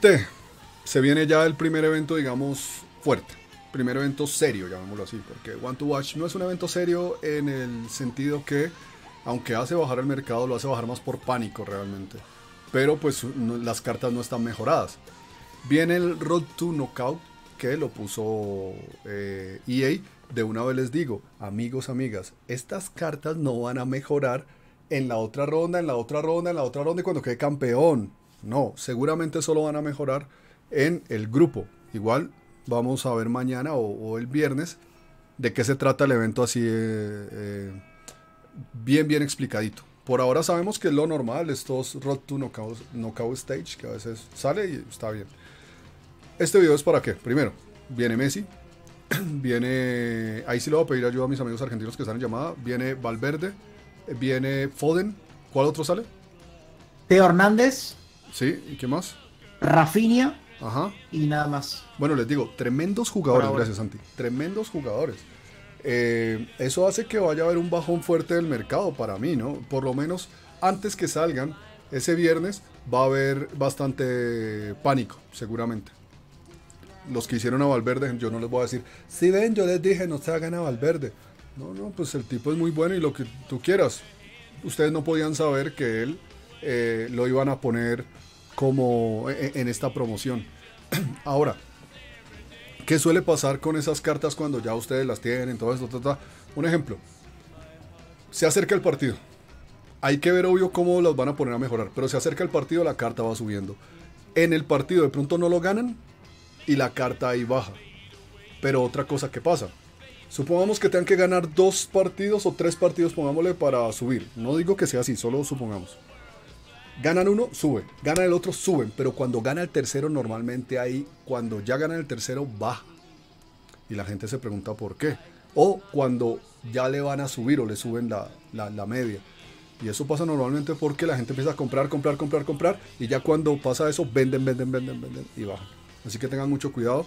Gente, se viene ya el primer evento, digamos, fuerte. Primer evento serio, llamémoslo así, porque One to Watch no es un evento serio en el sentido que, aunque hace bajar el mercado, lo hace bajar más por pánico realmente. Pero pues las cartas no están mejoradas. Viene el Road to Knockout, que lo puso EA. De una vez les digo, amigos, amigas, estas cartas no van a mejorar en la otra ronda, en la otra ronda, en la otra ronda y cuando quede campeón. No, seguramente solo van a mejorar en el grupo. Igual vamos a ver mañana o el viernes de qué se trata el evento así bien explicadito. Por ahora sabemos que es lo normal, estos Road to Knockout Stage, que a veces sale y está bien. Este video es para qué. Primero, viene Messi, viene, ahí sí le voy a pedir ayuda a mis amigos argentinos que están en llamada, viene Valverde, viene Foden, ¿cuál otro sale? Teo Hernández, Sí, ¿y qué más? Rafinha Ajá. y nada más. Bueno, les digo, tremendos Por jugadores, ahora. gracias Santi, tremendos jugadores. Eso hace que vaya a haber un bajón fuerte del mercado para mí, ¿no? Por lo menos antes que salgan ese viernes va a haber bastante pánico, seguramente. Los que hicieron a Valverde, yo no les voy a decir, si ven, yo les dije, no se hagan a Valverde. No, pues el tipo es muy bueno y lo que tú quieras. Ustedes no podían saber que él lo iban a poner como en esta promoción. Ahora, ¿qué suele pasar con esas cartas cuando ya ustedes las tienen? Todo esto, un ejemplo, se acerca el partido. Hay que ver obvio cómo las van a poner a mejorar, pero se acerca el partido, la carta va subiendo. En el partido de pronto no lo ganan y la carta ahí baja. Pero otra cosa que pasa, supongamos que tengan que ganar 2 partidos o 3 partidos, pongámosle, para subir. No digo que sea así, solo supongamos. Ganan uno, sube. Ganan el otro, suben. Pero cuando gana el tercero, normalmente ahí, cuando ya ganan el tercero, baja. Y la gente se pregunta por qué. O cuando ya le van a subir o le suben la media. Y eso pasa normalmente porque la gente empieza a comprar. Y ya cuando pasa eso, venden y bajan. Así que tengan mucho cuidado.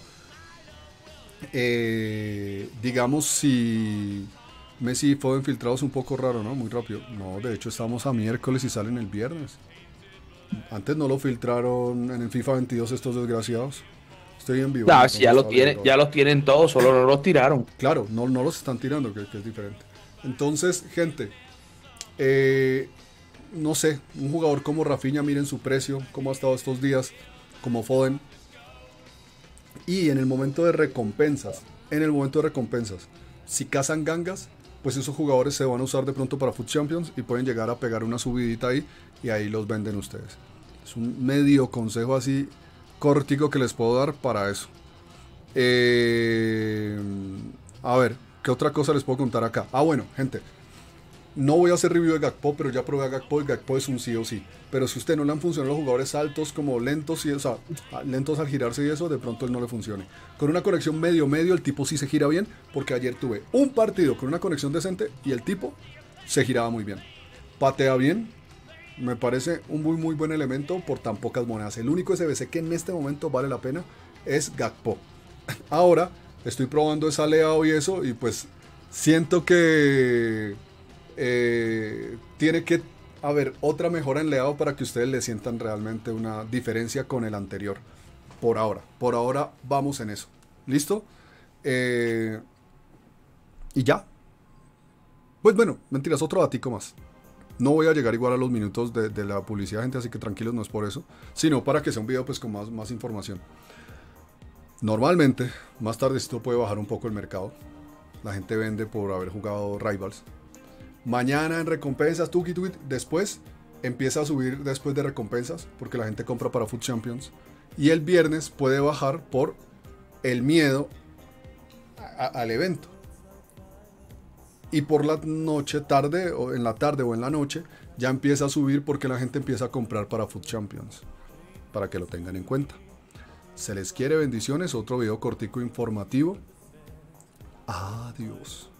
Digamos, si Messi y Foden filtrados un poco raro, ¿no? Muy rápido. No, de hecho estamos a miércoles y salen el viernes. Antes no lo filtraron en el FIFA 22 estos desgraciados. Estoy en vivo, ¿no? Ya, si Entonces estaba leyendo ahora. ya los tienen todos, solo no los tiraron. Claro, no los están tirando, que es diferente. Entonces, gente, eh, no sé, un jugador como Rafinha, miren su precio, cómo ha estado estos días, como Foden. Y en el momento de recompensas, si cazan gangas, pues esos jugadores se van a usar de pronto para Foot Champions y pueden llegar a pegar una subidita ahí y ahí los venden ustedes. Es un medio consejo así cortico que les puedo dar para eso. Eh, a ver, ¿qué otra cosa les puedo contar acá? Ah, bueno, gente, no voy a hacer review de Gakpo, pero ya probé a Gakpo y Gakpo es un sí o sí. Pero si a usted no le han funcionado los jugadores altos como lentos, y, o sea, lentos al girarse y eso, de pronto él no le funcione. Con una conexión medio, el tipo sí se gira bien, porque ayer tuve un partido con una conexión decente y el tipo se giraba muy bien. Patea bien, me parece un muy buen elemento por tan pocas monedas. El único SBC que en este momento vale la pena es Gakpo. Ahora estoy probando esa Leao y eso, y pues siento que tiene que haber otra mejora en Leao para que ustedes le sientan realmente una diferencia con el anterior. Por ahora vamos en eso. ¿Listo? Y ya. Pues bueno, mentiras, otro datico más. No voy a llegar igual a los minutos de la publicidad, gente, así que tranquilos, no es por eso, sino para que sea un video pues con más información. Normalmente, más tarde esto puede bajar un poco el mercado. La gente vende por haber jugado Rivals. Mañana en recompensas, después empieza a subir después de recompensas, porque la gente compra para Foot Champions. Y el viernes puede bajar por el miedo al evento. Y por la noche, tarde, o en la tarde o en la noche, ya empieza a subir porque la gente empieza a comprar para Foot Champions. Para que lo tengan en cuenta. Se les quiere, bendiciones, otro video cortico informativo. Adiós.